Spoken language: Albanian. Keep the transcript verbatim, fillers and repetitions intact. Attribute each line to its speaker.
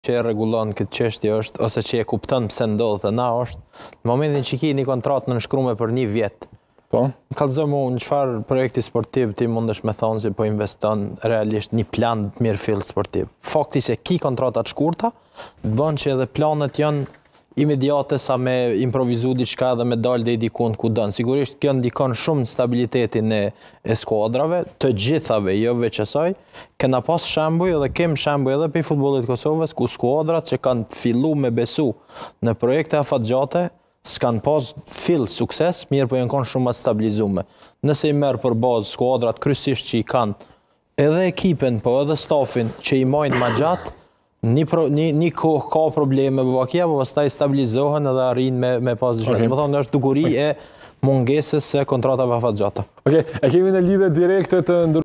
Speaker 1: që e rregullon këtë çështje është, ose që e kupton pse ndodhet e na është, në momentin që ki një kontratë në nënshkruar për një vjet.
Speaker 2: Po.
Speaker 1: Kallëzo mu në çfarë projekti sportiv ti mundesh me thonë se po investon realisht një plan të mirëfill sportiv. Fakti se ki kontrata të shkurta, të bën që edhe planet janë imediate sa me improvizu diçka dhe me dalë dhe i dikun ku dënë. Sigurisht kjo ndikon shumë në stabilitetin e, e skuadrave, të gjithave, jo veç asaj. Kena pas shembuj edhe kem shembuj edhe për futbollit Kosovës, ku skuadrat që kanë fillu me besu në projekte afatgjate, s'kan pas fill sukses, mirë po janë konë shumë atë stabilizume. Nëse i merë për bazë skuadrat kryesisht që i kanë edhe ekipen, po edhe stafin që i majnë ma gjatë, Një, pro, një, një kohë ka probleme bëvakia, po pastaj stabilizohen edhe arrin me, me pas dëshirë. Okay. Më thonë, është dukuri okay. e mungesës e kontratave afatgjata.
Speaker 2: Okej, okay. E kemi në lidhje direkte të ndër